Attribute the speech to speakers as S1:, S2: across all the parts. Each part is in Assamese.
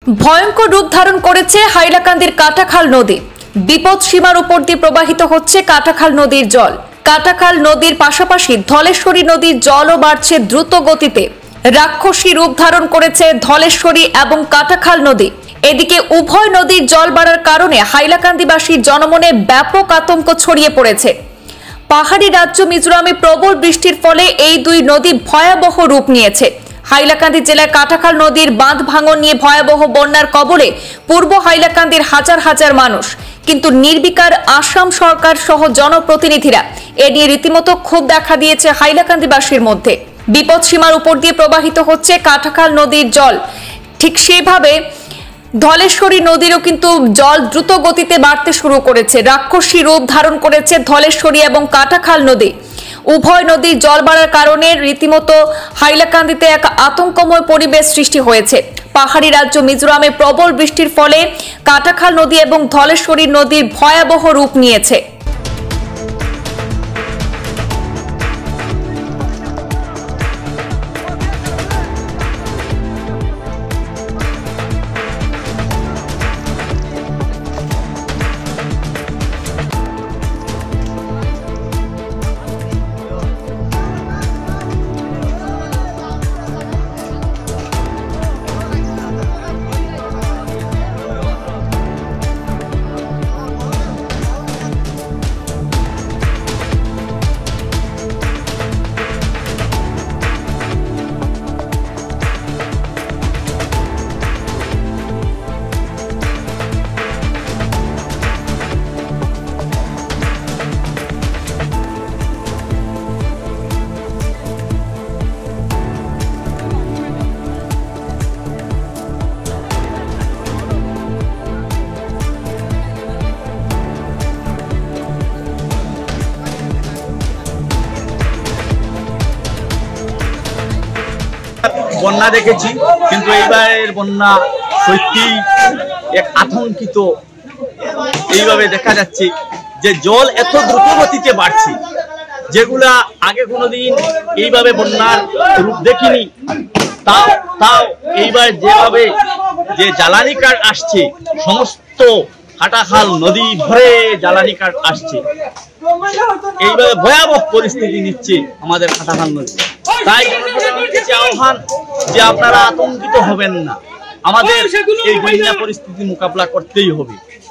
S1: ভয়ঙ্কর রূপ ধারণ করেছে হাইলাকান্দির কাটাখাল নদী। বিপদ সীমার উপর দিয়ে প্রবাহিত হচ্ছে কাটাখাল নদীর জল। কাটাখাল নদীর পাশাপাশি ধলেশ্বরী নদীর জলও বাড়ছে দ্রুত গতিতে। রাক্ষসী রূপ ধারণ করেছে ধলেশ্বরী এবং কাটাখাল নদী। এদিকে উভয় নদীর জল বাড়ার কারণে হাইলাকান্দিবাসীর জনমনে ব্যাপক আতঙ্ক ছড়িয়ে পড়েছে। পাহাড়ি রাজ্য মিজোরামে প্রবল বৃষ্টির ফলে এই দুই নদী ভয়াবহ রূপ নিয়েছে। হাইলাকান্দি জেলার কাটাখাল নদীর বাঁধ ভাঙন নিয়ে ভয়াবহ বন্যার কবলে পূর্ব হাইলাকান্দির হাজার হাজার মানুষ, কিন্তু নির্বিকার আসাম সরকার সহ জনপ্রতিনিধিরা এ নিয়ে রীতিমতো ক্ষোভ দেখা দিয়েছে হাইলাকান্দিবাসীর মধ্যে। বিপদ সীমার উপর দিয়ে প্রবাহিত হচ্ছে কাটাখাল নদীর জল, ঠিক সেভাবে ধলেশ্বরী নদীরও কিন্তু জল দ্রুত গতিতে বাড়তে শুরু করেছে। রাক্ষসী রূপ ধারণ করেছে ধলেশ্বরী এবং কাটাখাল নদী। উভয় নদীর জল বাড়ার কারণে রীতিমতো হাইলাকান্দিতে এক আতঙ্কময় পরিবেশ সৃষ্টি হয়েছে। পাহাড়ি রাজ্য মিজোরামে প্রবল বৃষ্টির ফলে কাটাখাল নদী এবং ধলেশ্বরী নদীর ভয়াবহ রূপ নিয়েছে।
S2: বন্যা দেখেছি, কিন্তু এইবারের বন্যা সত্যি এক আতঙ্কিত। এইভাবে দেখা যাচ্ছে যে জল এত দ্রুত গতিতে বাড়ছে, যেগুলা আগে কোনোদিন এইভাবে বন্যার রূপ দেখিনি। তাও এইবার যেভাবে যে জ্বালানি কাঠ আসছে, সমস্ত কাটাখাল নদী ভরে জ্বালানি কাঠ আসছে, এইভাবে ভয়াবহ পরিস্থিতি নিচ্ছে আমাদের কাটাখাল নদী। তাই জনগণের কাছে আহ্বান যে আপনারা আতঙ্কিত হবেন না, আমাদের এই বন্যা পরিস্থিতি মোকাবিলা করতেই হবে।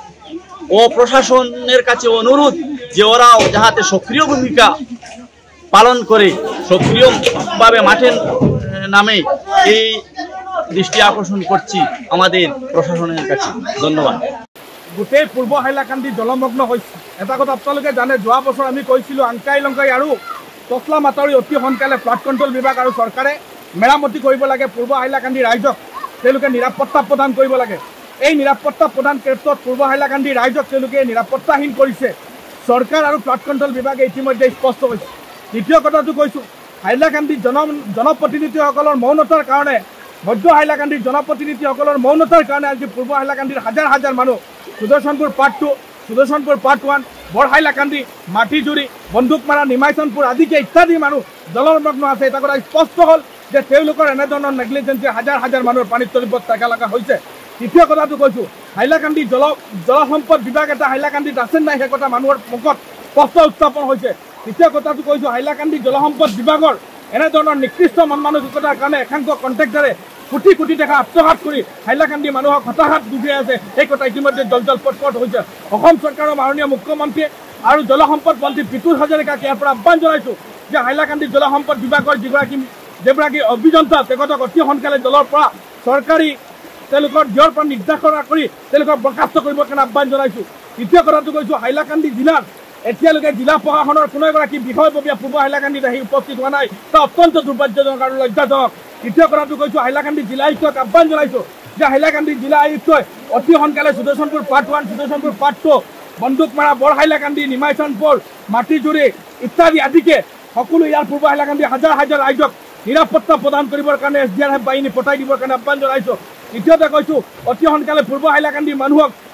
S2: ও প্রশাসনের কাছে অনুরোধ যে ওরাও যাহাতে সক্রিয় ভূমিকা পালন করে সক্রিয়ভাবে মাঠে নামে, এই দৃষ্টি আকর্ষণ করছি আমাদের প্রশাসনের কাছে। ধন্যবাদ।
S3: গোটেই পূর্ব হাইলাকান্দি জলমগ্ন হৈছে। এটা কথা আপোনালোকে জানে, যোৱা বছৰ আমি কৈছিলোঁ আংকাই লংকাই আৰু টচলা মাতাউৰি অতি সোনকালে ফ্লাড কণ্ট্ৰল বিভাগ আৰু চৰকাৰে মেৰামতি কৰিব লাগে। পূৰ্ব হাইলাকান্দি ৰাইজক তেওঁলোকে নিৰাপত্তা প্ৰদান কৰিব লাগে। এই নিৰাপত্তা প্ৰদান ক্ষেত্ৰত পূৰ্ব হাইলাকান্দি ৰাইজক তেওঁলোকে নিৰাপত্তাহীন কৰিছে। চৰকাৰ আৰু ফ্লাড কণ্ট্ৰল বিভাগে ইতিমধ্যে স্পষ্ট হৈছে। দ্বিতীয় কথাটো কৈছোঁ, হাইলাকান্দিৰ জনপ্ৰতিনিধিসকলৰ মৌনতাৰ কাৰণে, মধ্য হাইলাকান্দিৰ জনপ্ৰতিনিধিসকলৰ মৌনতাৰ কাৰণে আজি পূৰ্ব হাইলাকান্দিৰ হাজাৰ হাজাৰ মানুহ সুদৰ্শনপুৰ পাৰ্ট 2, সুদৰ্শনপুৰ পাৰ্ট 1, বৰ হাইলাকান্দি, মাটিজুৰি, বন্দুকমাৰা, নিমাইচনপুৰ আদিকে ইত্যাদি মানুহ জলমগ্ন আছে। এটা কথা স্পষ্ট হ'ল যে তেওঁলোকৰ এনেধৰণৰ নেগলিজেন্সে হাজাৰ হাজাৰ মানুহৰ পানীত তলিবত থকা লগা হৈছে। তৃতীয় কথাটো কৈছোঁ, হাইলাকান্দি জলসম্পদ বিভাগ এটা হাইলাকান্দিত আছে নাই, সেই কথা মানুহৰ মুখত স্পষ্ট উত্থাপন হৈছে। তৃতীয় কথাটো কৈছোঁ, হাইলাকান্দি জলসম্পদ বিভাগৰ এনেধৰণৰ নিকৃষ্ট মন মানসিকতাৰ কাৰণে একাংশ কণ্ট্ৰেক্টাৰে কোটি কোটি টকা আত্মসাত কৰি হাইলাকান্দি মানুহক হতাশাত ডুবিয়াই আছে। এই কথা ইতিমধ্যে জল পটপট হৈছে। অসম চৰকাৰৰ মাননীয় মুখ্যমন্ত্ৰীয়ে আৰু জলসম্পদ মন্ত্ৰী পিতুল হাজৰিকাক ইয়াৰ পৰা আহ্বান জনাইছোঁ যে হাইলাকান্দি জলসম্পদ বিভাগৰ যিগৰাকী অভিযন্তা তেখেতক অতি সোনকালে জলৰ পৰা চৰকাৰী তেওঁলোকৰ দিয়ৰ পৰা নিৰ্দেশনা কৰি তেওঁলোকক বৰ্খাস্ত কৰিবৰ কাৰণে আহ্বান জনাইছোঁ। তৃতীয় কথাটো কৈছোঁ, হাইলাকান্দি জিলাত এতিয়ালৈকে জিলা প্ৰশাসনৰ কোনো এগৰাকী বিষয়ববীয়া পূৰ্ব হাইলাকান্দিত আহি উপস্থিত হোৱা নাই। তা অত্যন্ত দুৰ্ভাগ্যজনক আৰু লজ্জাজনক। তৃতীয় কথাটো কৈছোঁ, হাইলাকান্দি জিলা আয়ুক্তক আহ্বান জনাইছোঁ যে হাইলাকান্দি জিলা আয়ুক্তই অতি সোনকালে সুদৰ্শনপুৰ পাৰ্ট 1, সুদৰ্শনপুৰ পাৰ্ট 2, বন্দুকমাৰা, বৰ হাইলাকান্দি, নিমাইচনপুৰ, মাটিজুৰি ইত্যাদি আদিকে সকলো ইয়াৰ পূৰ্ব হাইলাকান্দি হাজাৰ হাজাৰ ৰাইজক নিৰাপত্তা প্ৰদান কৰিবৰ কাৰণে SDRF বাহিনী পঠাই দিবৰ কাৰণে আহ্বান জনাইছোঁ। তৃতীয়তে কৈছোঁ, অতি সোনকালে পূৰ্ব হাইলাকান্দি মানুহক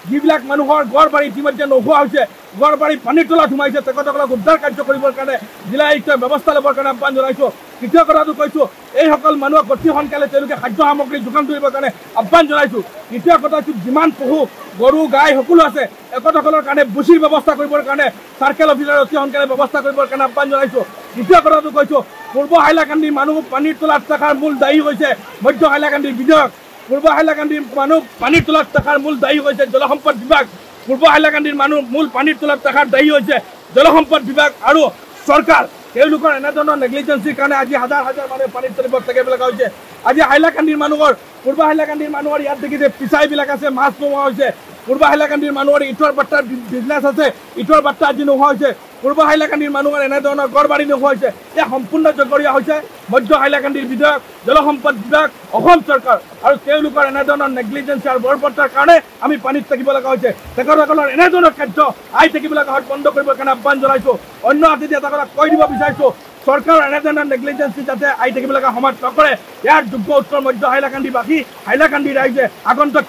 S3: যিবিলাক মানুহৰ ঘৰ বাৰী ইতিমধ্যে নোহোৱা হৈছে, ঘৰ বাৰী পানীৰ তলত সোমাইছে, তেখেতসকলক উদ্ধাৰ কাৰ্য কৰিবৰ কাৰণে জিলা আয়ুক্তই ব্যৱস্থা ল'বৰ কাৰণে আহ্বান জনাইছোঁ। তৃতীয় কথাটো কৈছোঁ, এইসকল মানুহক অতি সোনকালে তেওঁলোকে খাদ্য সামগ্ৰী যোগান ধৰিবৰ কাৰণে আহ্বান জনাইছোঁ। তৃতীয় কথা হৈছে, যিমান পশু গৰু গাই সকলো আছে, একতাসকলৰ কাৰণে বুচিৰ ব্যৱস্থা কৰিবৰ কাৰণে চাৰ্কেল অফিচাৰ অতি সোনকালে ব্যৱস্থা কৰিবৰ কাৰণে আহ্বান জনাইছোঁ। তৃতীয় কথাটো কৈছোঁ, পূৰ্ব হাইলাকান্দিৰ মানুহ পানীৰ তলত থকাৰ মূল দায়ী হৈছে মধ্য হাইলাকান্দিৰ বিধায়ক। পূৰ্ব হাইলাকান্দিৰ মানুহ পানীৰ তলত থকাৰ মূল দায়ী হৈছে জলসম্পদ বিভাগ। পূৰ্ব হাইলাকান্দিৰ মানুহ মূল পানীৰ তলত থকাৰ দায়ী হৈছে জলসম্পদ বিভাগ আৰু চৰকাৰ। তেওঁলোকৰ এনেধৰণৰ নেগলিজেঞ্চিৰ কাৰণে আজি হাজাৰ হাজাৰ মানুহে পানীৰ তলিত থাকিব লগা হৈছে। আজি হাইলাকান্দিৰ মানুহৰ পূৰ্ব হাইলাকান্দিৰ মানুহৰ ইয়াত দেখিছে ফিচাৰীবিলাক আছে, মাছ নোহোৱা হৈছে। পূৰ্ব হাইলাকান্দিৰ মানুহৰ ইটৰ বাট্টাৰ বিজনেছ আছে, ইটৰ বাট্টা আজি নোহোৱা হৈছে। পূৰ্ব হাইলাকান্দিৰ মানুহৰ এনেধৰণৰ ঘৰ বাৰী নোহোৱা হৈছে। এয়া সম্পূৰ্ণ জগৰীয়া হৈছে মধ্য হাইলাকান্দিৰ বিধায়ক, জলসম্পদ বিভাগ, অসম চৰকাৰ আৰু তেওঁলোকৰ এনেধৰণৰ নেগলিজেঞ্চি আৰু বৰপত্ৰৰ কাৰণে আমি পানীত থাকিব লগা হৈছে। তেখেতসকলৰ এনেধৰণৰ কাৰ্য আহি থাকিব লগা হয় বন্ধ কৰিবৰ কাৰণে আহ্বান জনাইছোঁ। অন্য হাতেদি এটা কথা কৈ দিব বিচাৰিছোঁ, চৰকাৰৰ এনেধৰণৰ নেগলিজেঞ্চি যাতে আহি থাকিব লগা সময়ত নকৰে। ইয়াৰ যোগ্য উত্তৰ মধ্য হাইলাকান্দিবাসী, হাইলাকান্দি ৰাইজে আগন্তুক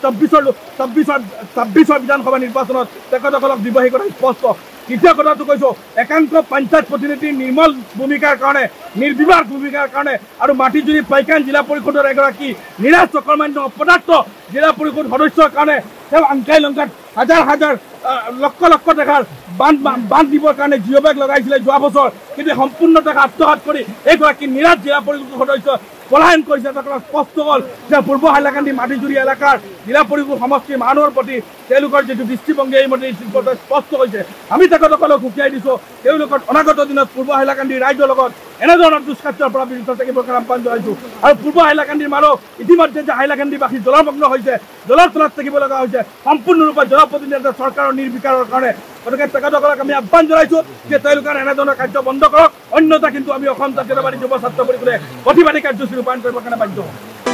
S3: 24 বিধানসভা নিৰ্বাচনত তেখেতসকলক দিবহি কথা স্পষ্ট। তৃতীয় কথাটো কৈছোঁ, একাংশ পঞ্চায়ত প্ৰতিনিধিৰ নিৰ্মল ভূমিকাৰ কাৰণে, নিৰ্বিবাদ ভূমিকাৰ কাৰণে আৰু মাটিজুৰি পাইকান জিলা পৰিষদৰ এগৰাকী নিৰাজ চক্ৰমান্য অপদাৰ্থ জিলা পৰিষদ সদস্যৰ কাৰণে তেওঁ আংকাই লংকাত হাজাৰ হাজাৰ লক্ষ লক্ষ টকাৰ বান্ধ দিবৰ কাৰণে জিঅ' বেগ লগাইছিলে যোৱা বছৰ, কিন্তু সম্পূৰ্ণ টকা আত্মসাৎ কৰি এইগৰাকী নিৰাজ জিলা পৰিষদ সদস্য পলায়ন কৰিছে। তেখেতৰ স্পষ্ট হ'ল যে পূৰ্ব হাইলাকান্দি মাটিজুৰি এলেকাৰ জিলা পৰিষদ সমষ্টিৰ মানুহৰ প্ৰতি তেওঁলোকৰ যিটো দৃষ্টিভংগী এইমতে স্পষ্ট হৈছে। আমি তেখেতসকলক সুকীয়াই দিছোঁ, তেওঁলোকৰ অনাগত দিনত পূৰ্ব হাইলাকান্দি ৰাইজৰ লগত এনেধৰণৰ দুষ্কাৰ্যৰ পৰা বিৰত থাকিবৰ কাৰণে আহ্বান জনাইছোঁ। আৰু পূৰ্ব হাইলাকান্দিৰ মানুহ ইতিমধ্যে যে হাইলাকান্দিবাসী জলমগ্ন হৈছে, জলৰ তলত থাকিব লগা হৈছে সম্পূৰ্ণৰূপে জনপ্ৰতিনিধি চৰকাৰৰ নিৰ্বিকাৰৰ কাৰণে। গতিকে তেখেতসকলক আমি আহ্বান জনাইছোঁ যে তেওঁলোকৰ এনেধৰণৰ কাৰ্য বন্ধ কৰক, অন্যথা কিন্তু আমি অসম জাতীয়তাবাদী যুৱ ছাত্ৰ পৰিষদে প্ৰতিবাদী কাৰ্যসূচী ৰূপায়ণ কৰিবৰ কাৰণে বাধ্য হ'ম।